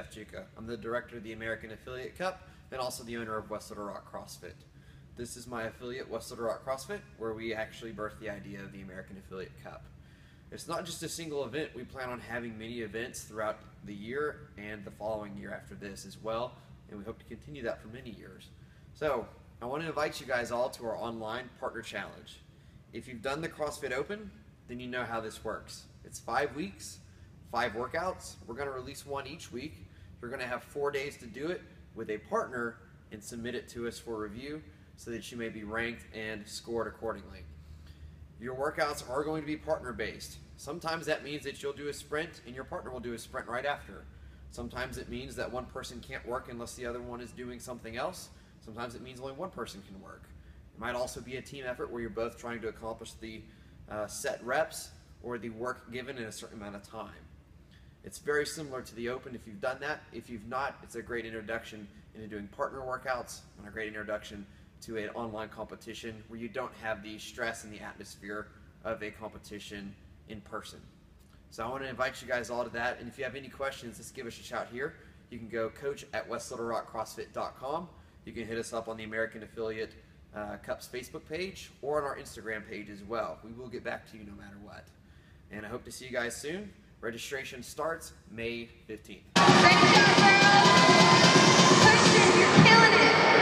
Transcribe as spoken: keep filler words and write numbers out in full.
Jeff Juka. I'm the director of the American Affiliate Cup and also the owner of West Little Rock CrossFit. This is my affiliate, West Little Rock CrossFit, where we actually birthed the idea of the American Affiliate Cup. It's not just a single event. We plan on having many events throughout the year and the following year after this as well, and we hope to continue that for many years. So I want to invite you guys all to our online partner challenge. If you've done the CrossFit Open, then you know how this works. It's five weeks, five workouts. We're going to release one each week. You're going to have four days to do it with a partner and submit it to us for review so that you may be ranked and scored accordingly. Your workouts are going to be partner based. Sometimes that means that you'll do a sprint and your partner will do a sprint right after. Sometimes it means that one person can't work unless the other one is doing something else. Sometimes it means only one person can work. It might also be a team effort where you're both trying to accomplish the uh, set reps or the work given in a certain amount of time. It's very similar to the Open if you've done that. If you've not, it's a great introduction into doing partner workouts and a great introduction to an online competition where you don't have the stress and the atmosphere of a competition in person. So I want to invite you guys all to that, and if you have any questions, just give us a shout here. You can go coach at west little rock crossfit dot com. You can hit us up on the American Affiliate uh, Cups Facebook page or on our Instagram page as well. We will get back to you no matter what. And I hope to see you guys soon. Registration starts May fifteenth. Great job, girls! Christian, you're killing it!